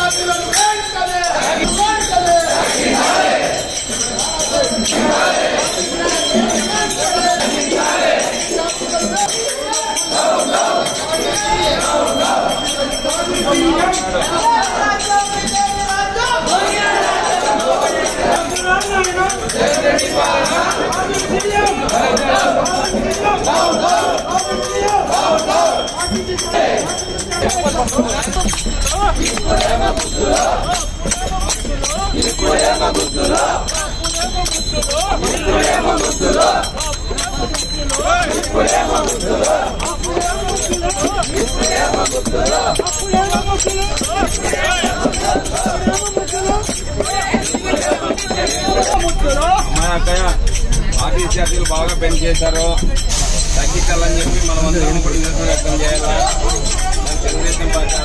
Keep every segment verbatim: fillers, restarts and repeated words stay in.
RTC ఛార్జీలు బాగా పెంచి చేశారు, తగ్గించాలని చెప్పి మనం అందరం కూడా నిరసన వ్యక్తం చేయాలి. తెలుగుదేశం పార్టీ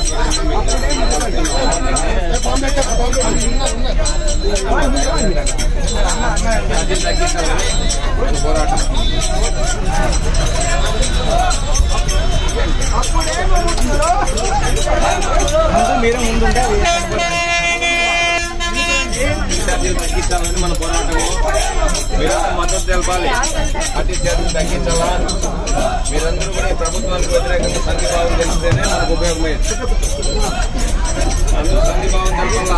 ఛార్జీలు తగ్గించాలని పోరాటం. మీరే ముందుంటే ఛార్జీలు తగ్గించాలని మన పోరాటము. మీరంతా మద్దతు తెలపాలి. ఆర్టీసీ ఛార్జీలు తగ్గించాలా. మీరందరూ కూడా ఈ ప్రభుత్వానికి వ్యతిరేకంగా సంఘీభావం తెలిస్తేనే మనకు ఉపయోగమైంది. అందరూ సంఘీభావం తెలపాలా.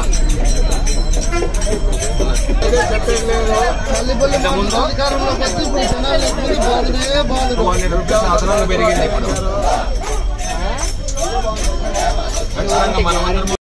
కొన్ని రూపాయలు అదనంగా పెరిగింది ఇప్పుడు. ఖచ్చితంగా మనం